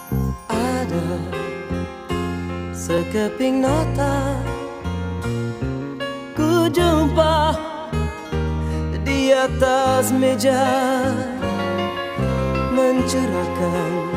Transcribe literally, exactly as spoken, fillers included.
Ada sekeping nota ku jumpa di atas meja, mencerahkan